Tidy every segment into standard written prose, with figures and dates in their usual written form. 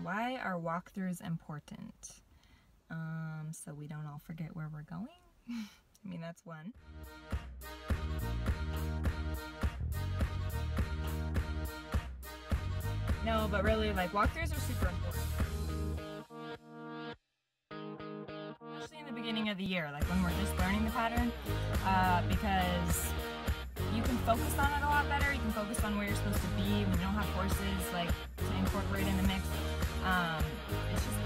Why are walkthroughs important? So we don't all forget where we're going. I mean, that's one. No, but really, like, walkthroughs are super important. Especially in the beginning of the year, like when we're just learning the pattern, because you can focus on it a lot better. You can focus on where you're supposed to be when you don't have horses, like, to incorporate in the mix. It's just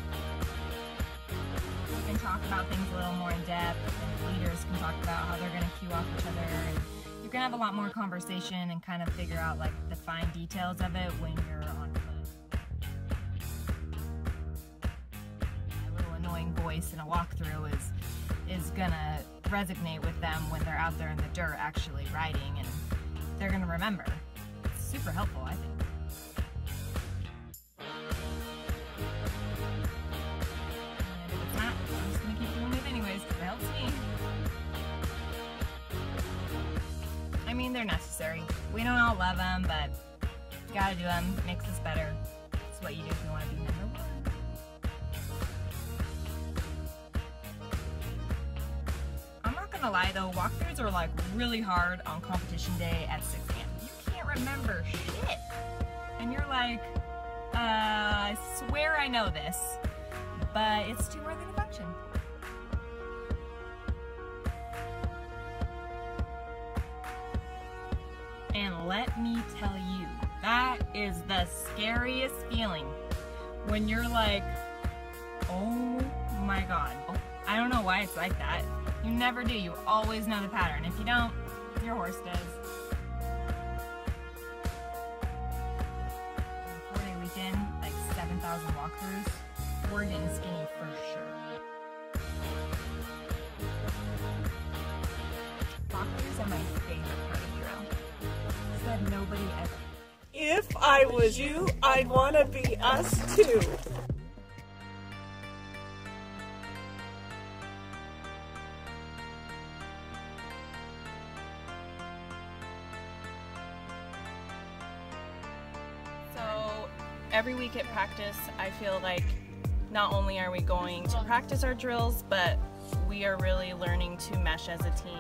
you can talk about things a little more in depth, and leaders can talk about how they're going to cue off each other, and you can have a lot more conversation and kind of figure out like the fine details of it when you're on foot. My little annoying voice in a walkthrough is gonna resonate with them when they're out there in the dirt actually riding, and they're gonna remember. It's super helpful, I think. I mean, they're necessary. We don't all love them, but you gotta do them. Makes us better. It's what you do if you want to be number one. I'm not gonna lie though, walkthroughs are like really hard on competition day at 6 a.m. You can't remember shit. And you're like, I swear I know this, but it's too early to function. And let me tell you, that is the scariest feeling when you're like, oh my God. I don't know why it's like that. You never do. You always know the pattern. If you don't, your horse does. 4-day weekend, like 7,000 walkthroughs. We're getting skinny for sure. Walkthroughs are my favorite part of drill. That nobody ever. If I was you, I'd want to be us too. So every week at practice, I feel like not only are we going to practice our drills, but we are really learning to mesh as a team.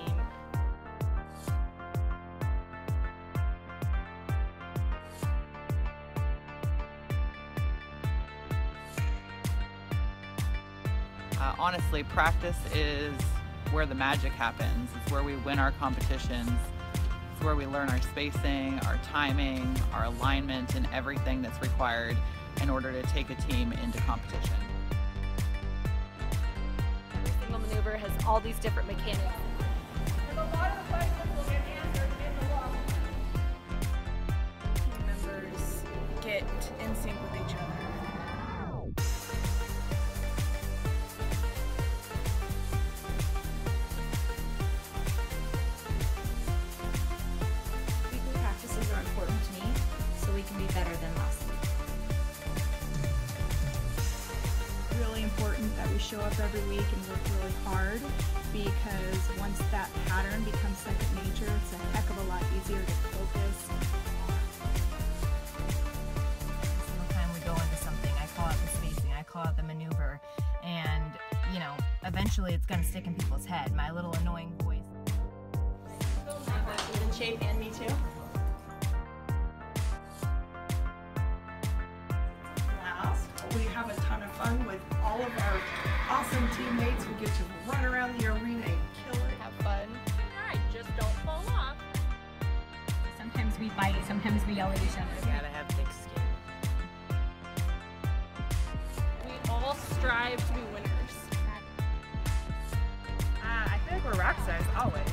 Honestly, practice is where the magic happens. It's where we win our competitions. It's where we learn our spacing, our timing, our alignment, and everything that's required in order to take a team into competition. Every single maneuver has all these different mechanics. And a lot of the questions will get answered in the walk. Team members get in sync with each other. Better than last week. Really important that we show up every week and work really hard, because once that pattern becomes second nature, it's a heck of a lot easier to focus. Every single time we go into something, I call out the spacing, I call out the maneuver, and you know, eventually it's gonna stick in people's head. My little annoying voice. In shape, and me too. We have a ton of fun with all of our awesome teammates. We get to run around the arena and kill it. Have fun. Alright, just don't fall off. Sometimes we bite, sometimes we yell at each other. You gotta have thick skin. We all strive to be winners. I feel like we're rock stars always.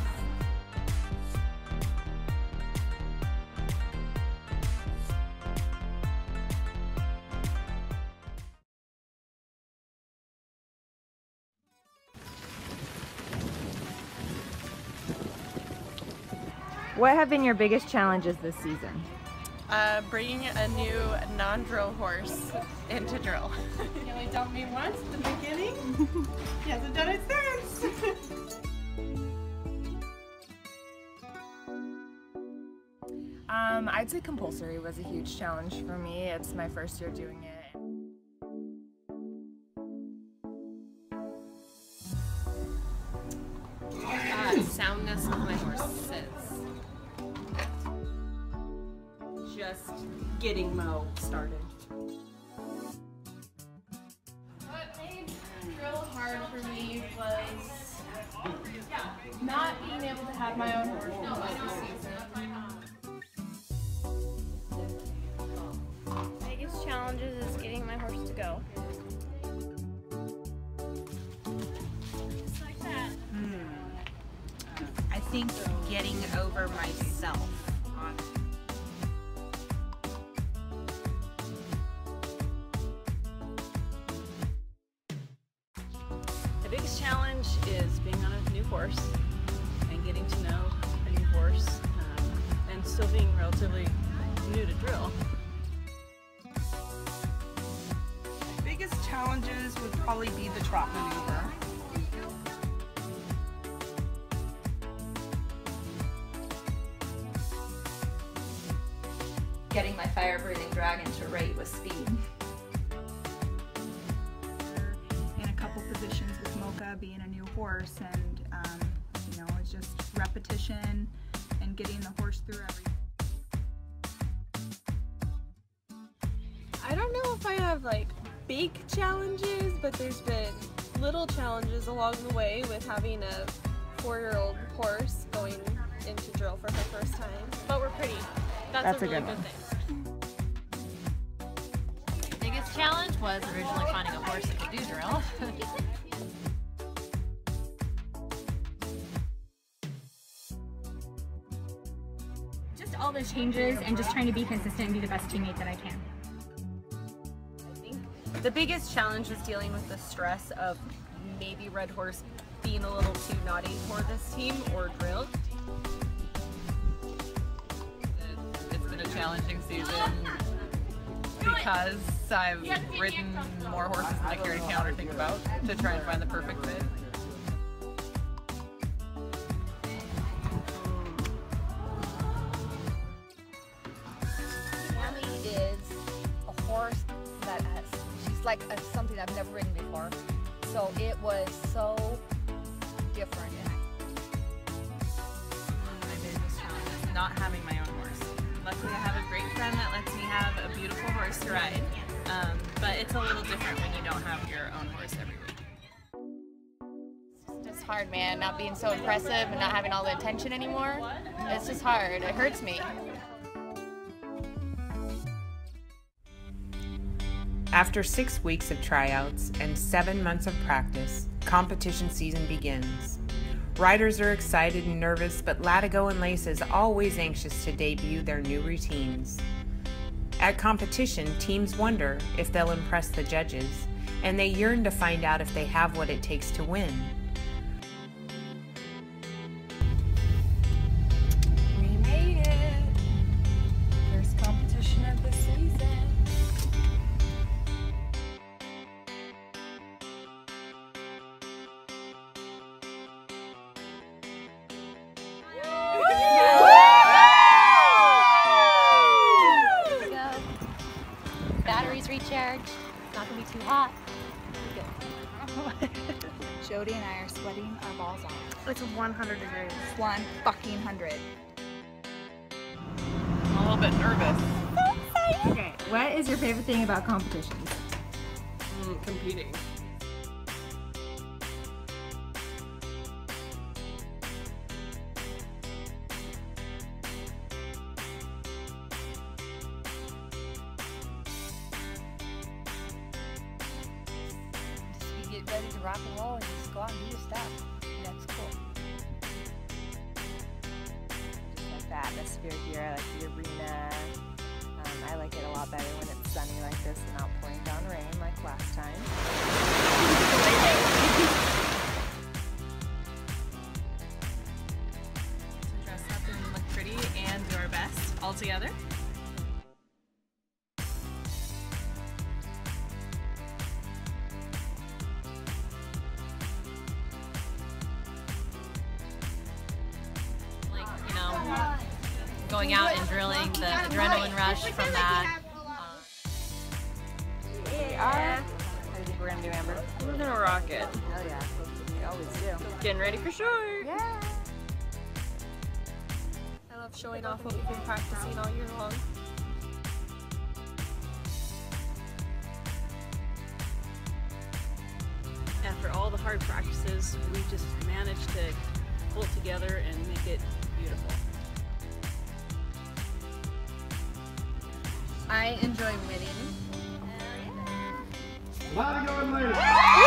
What have been your biggest challenges this season? Bringing a new non-drill horse into drill. He only dumped me once at the beginning. He hasn't done it since. I'd say compulsory was a huge challenge for me. It's my first year doing it. soundness of my horses. Just getting Mo started. What made drill hard for me was not being able to have my own horse for most of the season. Biggest challenges is getting my horse to go. Just like that. I think getting over myself. The biggest challenge is being on a new horse and getting to know a new horse and still being relatively new to drill. Biggest challenges would probably be the trot maneuver. Getting my fire-breathing dragon to rate with speed. In a couple positions with Mocha being a new horse, and you know, it's just repetition and getting the horse through everything. I don't know if I have like big challenges, but there's been little challenges along the way with having a 4-year-old horse going into drill for her first time. But we're pretty. That's a really good thing. Biggest challenge was originally finding a horse that could do drill. Just all the changes and just trying to be consistent and be the best teammate that I can. The biggest challenge was dealing with the stress of maybe Red Horse being a little too naughty for this team or drill. It's been a challenging season because I've ridden more horses than I care to count or think about to try and find the perfect fit. Tammy is a horse that she's like something I've never ridden before. So it was so different. My biggest challenge is not having my own horse. Luckily I have a great friend that lets me have a beautiful horse to ride, but it's a little different when you don't have your own horse every week. It's just hard, man, not being so impressive and not having all the attention anymore. It's just hard, it hurts me. After 6 weeks of tryouts and 7 months of practice, competition season begins. Riders are excited and nervous, but Latigo and Lace is always anxious to debut their new routines. At competition, teams wonder if they'll impress the judges, and they yearn to find out if they have what it takes to win. We made it! First competition of the season. Batteries recharged. It's not gonna be too hot. Jody and I are sweating our balls off. It's 100 degrees. 100. I'm a little bit nervous. Okay, what is your favorite thing about competitions? Competing. Just get ready to rock and roll and just go out and do your stuff. That's cool. Just like the atmosphere here. I like the arena. I like it a lot better when it's sunny like this and not pouring down rain like last time. To dress up and look pretty and do our best all together. Like, you know, going out and drilling, the adrenaline rush from that. Yeah. How do you think we're gonna do, Amber? We're gonna rock it. Hell yeah. We always do. Getting ready for sure. Yeah. love showing off what we've been practicing all year long. After all the hard practices, we just managed to pull it together and make it beautiful. I enjoy winning. Latigo and ladies.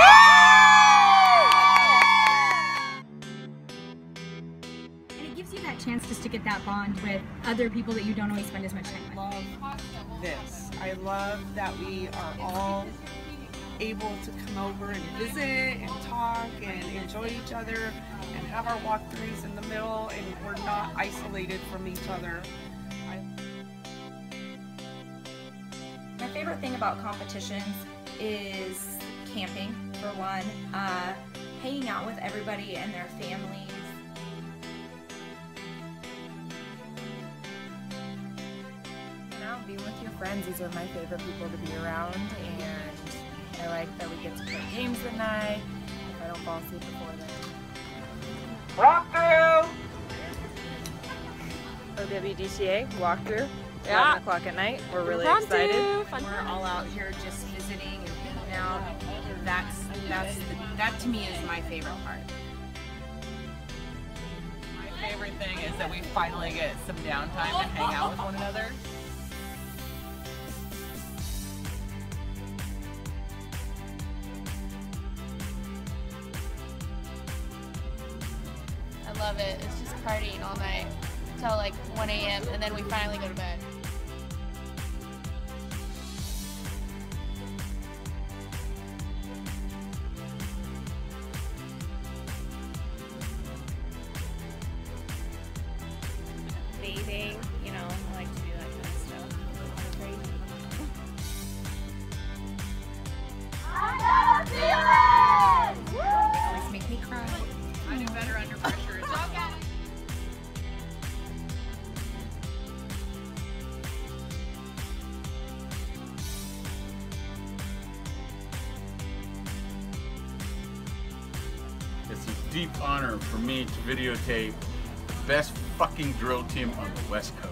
And it gives you that chance just to get that bond with other people that you don't always spend as much time with. Love this. I love that we are all able to come over and visit and talk and enjoy each other and have our walkthroughs in the middle, and we're not isolated from each other. My favorite thing about competitions is camping, for one, hanging out with everybody and their families. Being with your friends, these are my favorite people to be around, and I like that we get to play games at night if I don't fall asleep before then. Walkthrough! OWDCA walkthrough, Yeah. 11 o'clock at night. We're really excited. We're all out here just visiting and hanging out. That to me is my favorite part. My favorite thing is that we finally get some downtime and hang out with one another. I love it. It's just partying all night till like 1 a.m. and then we finally go to bed. Bathing, you know, I like to do that kind of stuff. They always make me cry. I do better under pressure. It's a deep honor for me to videotape the best fucking drill team on the West Coast.